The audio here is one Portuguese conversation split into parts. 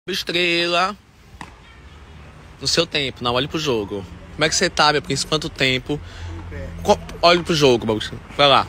Estrela. No seu tempo, não olhe pro jogo. Como é que você tá, meu príncipe? Quanto tempo? Olhe pro jogo, Bob. Vai lá.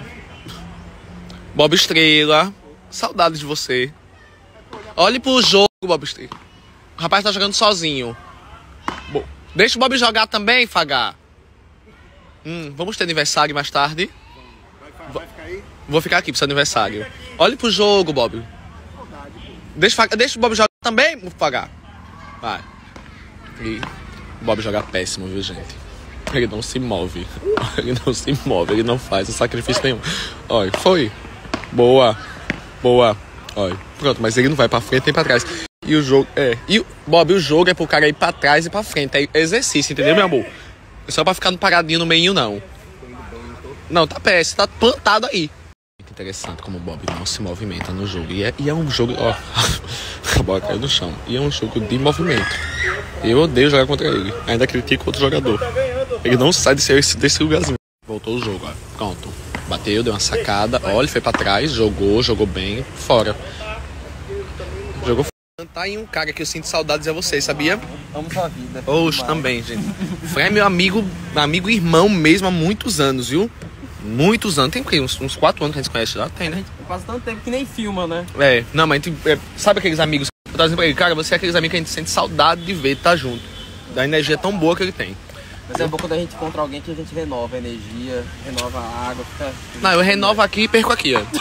Bob Estrela. Saudade de você. Olhe pro jogo, Bob Estrela. O rapaz tá jogando sozinho. Deixa o Bob jogar também, Fagá. Vamos ter aniversário mais tarde? Vai ficar aí? Vou ficar aqui pro seu aniversário. Olhe pro jogo, Bob. Deixa o Bob jogar também, Fagá. Vai. E o Bob joga péssimo, viu, gente? Ele não se move. Ele não se move, ele não faz o sacrifício nenhum. Olha, foi. Boa. Boa. Olha, pronto, mas ele não vai pra frente nem pra trás. E o jogo Bob, o jogo é pro cara ir pra trás e pra frente. É exercício, entendeu, meu amor? É só pra ficar no paradinho no meio, não. Não, tá péssimo, tá plantado aí. Muito interessante como o Bob não se movimenta no jogo. E é um jogo... Ó, a bola caiu no chão. E é um jogo de movimento. Eu odeio jogar contra ele. Ainda critico outro jogador. Ele não sai desse lugarzinho. Voltou o jogo, ó. Pronto. Bateu, deu uma sacada. Olha, ele foi pra trás, jogou bem. Fora. Jogou fora. Tá aí um cara que eu sinto saudades é você, sabia? Amo sua vida. Oxe, também, gente. Foi meu amigo e irmão mesmo há muitos anos, viu? Muitos anos. Tem o quê? Uns 4 anos que a gente se conhece já? Tem, né? Faz tanto tempo que nem filma, né? Não, mas sabe aqueles amigos que eu tava dizendo pra ele? Cara, você é aqueles amigos que a gente sente saudade de ver, tá junto. Da energia tão boa que ele tem. Mas é bom quando a gente encontra alguém que a gente renova a energia, renova a água. Não, eu renovo aqui e perco aqui, ó.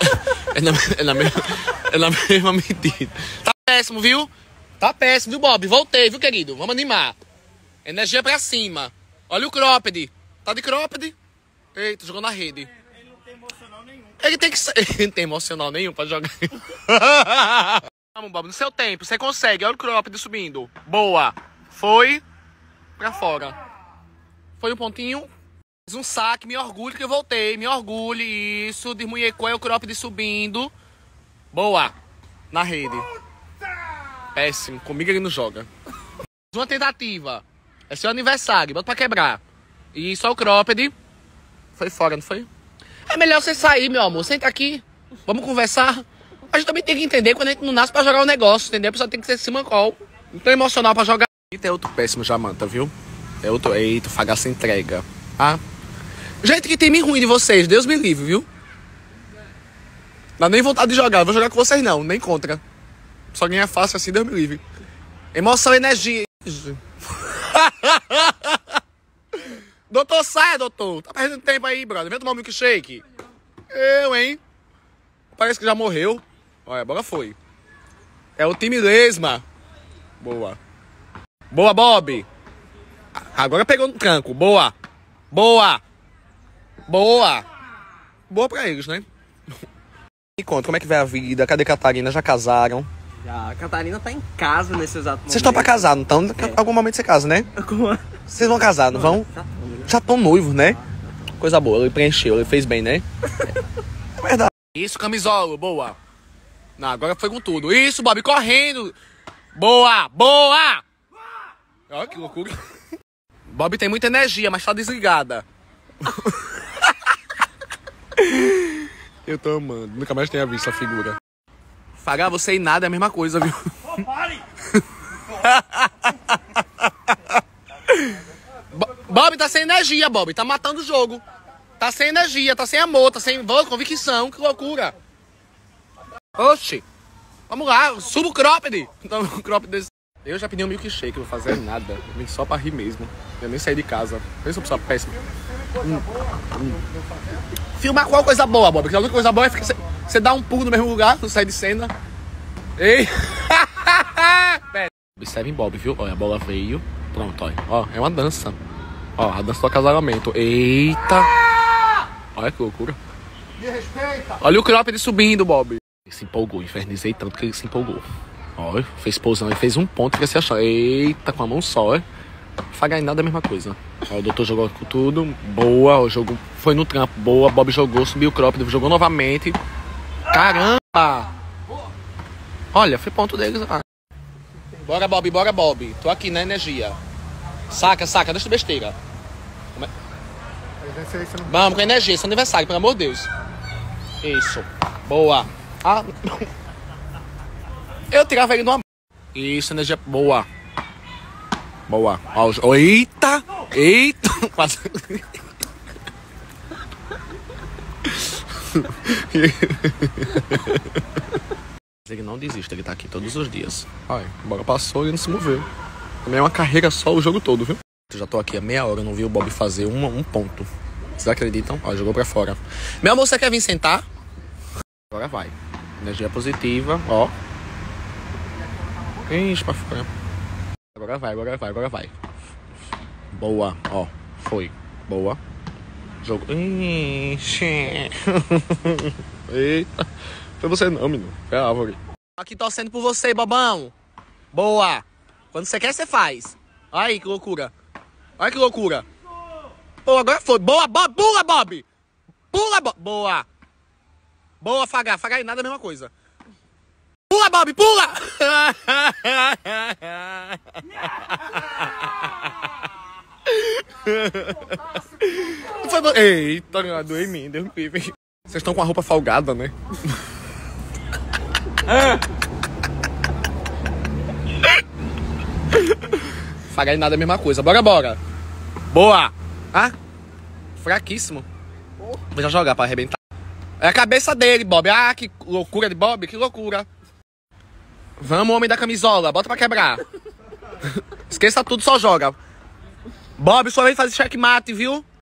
É na mesma medida. Tá péssimo, viu? Tá péssimo, viu, Bob? Voltei, viu, querido? Vamos animar. Energia pra cima. Olha o cropped. Tá de cropped? Eita, jogou na rede. Ele não tem emocional nenhum. Ele tem que ser. Ele não tem emocional nenhum pra jogar. Vamos, Bob, no seu tempo. Você consegue. Olha o cropped subindo. Boa. Foi pra fora. Foi um pontinho. Fiz um saque. Me orgulho que eu voltei. Me orgulho. Isso. Desmunhecou. É o cropped subindo. Boa. Na rede. Péssimo. Comigo ele não joga. Uma tentativa. É seu aniversário. Bota pra quebrar. Isso, olha o cropped. Foi fora, não foi? É melhor você sair, meu amor. Senta aqui. Vamos conversar. A gente também tem que entender quando a gente não nasce pra jogar o negócio, entendeu? A pessoa tem que ser simancol. Não tem emocional pra jogar. E tem outro péssimo Jamanta, viu? É outro. Eita, o Fagá se entrega. Ah. Gente, que time ruim de vocês. Deus me livre, viu? Não dá nem vontade de jogar. Eu vou jogar com vocês, não. Nem contra. Só ganha fácil assim, Deus me livre. Emoção, energia. Doutor, saia, doutor. Tá perdendo tempo aí, brother. Vem tomar um milkshake. Eu, hein? Parece que já morreu. Olha, a bola foi. É o time lesma. Boa. Boa, Bob. Agora pegou no tranco. Boa. Boa. Boa. Boa pra eles, né? Me conta, como é que vai a vida? Cadê Catarina? Já casaram? Já, a Catarina tá em casa nesse exato momento. Vocês estão pra casar, não estão? Em algum momento você casa, né? Vocês vão casar, não vão? Já estão noivos, né? Coisa boa, ele preencheu, ele fez bem, né? É verdade. Isso, camisola, boa. Não, agora foi com tudo. Isso, Bob, correndo. Boa, boa. Olha que loucura. Bob tem muita energia, mas tá desligada. Eu tô amando. Nunca mais tinha visto a figura. Fagá, você e nada é a mesma coisa, viu? Oh, pare! Bob tá sem energia, Bob. Tá matando o jogo. Tá sem energia, tá sem amor, tá sem convicção. Que loucura. Oxi. Vamos lá, suba o cropped. Então, o cropped desse... Eu já pedi um milkshake, não vou fazer nada. Eu vim só pra rir mesmo. Eu nem saí de casa. Eu sou uma pessoa péssima. Filmar qual coisa boa, Bob? Porque a única coisa boa é você dar um pulo no mesmo lugar, não sair de cena. Ei! Observe em Bob, viu? Olha, a bola veio. Pronto, olha. Ó, é uma dança. Ó, a dança do acasalamento. Eita! Olha que loucura. Me respeita! Olha o cropped subindo, Bob. Ele se empolgou, infernizei tanto que ele se empolgou. Olha, fez pousão, ele fez um ponto que se achou. Eita, com a mão só, é. Fagar em nada é a mesma coisa. Ó, o doutor jogou com tudo. Boa, o jogo foi no trampo. Boa, Bob jogou, subiu o cropped, jogou novamente. Caramba! Olha, foi ponto deles. Ah. Bora, Bob, bora, Bob. Tô aqui na energia. Saca, saca, deixa de besteira. Vamos com energia, esse é aniversário, pelo amor de Deus. Isso. Boa. Ah. Eu tirava ele numa Isso, energia boa. Boa. Ó, eita! Eita! Quase. Ele não desiste, ele tá aqui todos os dias. Ai, bora passou e ele não se moveu. Também é uma carreira só o jogo todo, viu? Eu já tô aqui há meia hora, não vi o Bob fazer um ponto. Vocês acreditam? Ó, jogou pra fora. Meu amor, você quer vir sentar? Agora vai. Energia positiva, ó. Ixi, pra fora. Agora vai, agora vai, agora vai. Boa, ó. Foi. Boa. Jogo. Ixi. Eita. Foi você não, menino. Foi a árvore. Aqui torcendo por você, bobão. Boa. Quando você quer, você faz. Olha aí, que loucura. Olha que loucura. Pô, agora foi. Boa, Bob. Pula, Bob. Pula, Bob. Boa. Boa, Fagar. Fagar e nada é a mesma coisa. Pula, Bob, pula! Eita, doeu em mim, deu um pipe. Vocês estão com a roupa folgada, né? Fagar e nada é a mesma coisa. Bora, bora. Boa. Ah, fraquíssimo. Vou já jogar pra arrebentar. É a cabeça dele, Bob. Ah, que loucura de Bob, que loucura. Vamos, homem da camisola, bota pra quebrar. Esqueça tudo, só joga. Bob, sua vez fazer checkmate, viu?